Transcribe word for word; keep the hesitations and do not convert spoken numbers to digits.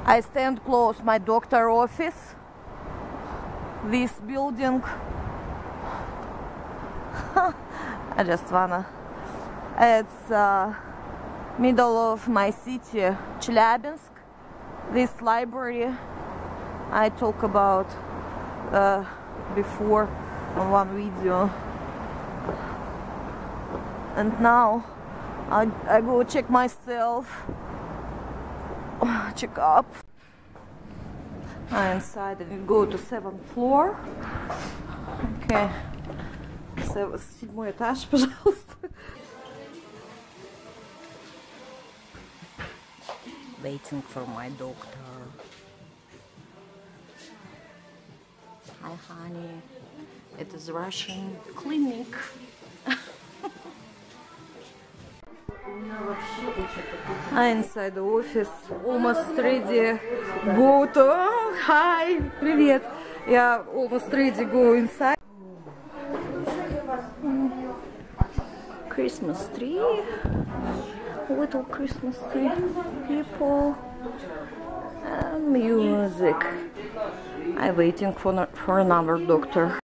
I stand close my doctor office. This building. I just wanna. It's uh, middle of my city, Chelyabinsk. This library I talk about uh, before on one video. And now I, I go check myself. Check up. I'm inside and we go to seventh floor. Okay. Седьмой этаж, пожалуйста. Waiting for my doctor. Hi, honey. It is Russian clinic. I'm inside the office, almost ready. Go to. Oh, hi, привет. Yeah, almost ready. Go inside. Christmas tree, little Christmas tree, people, and music. I'm waiting for for another doctor.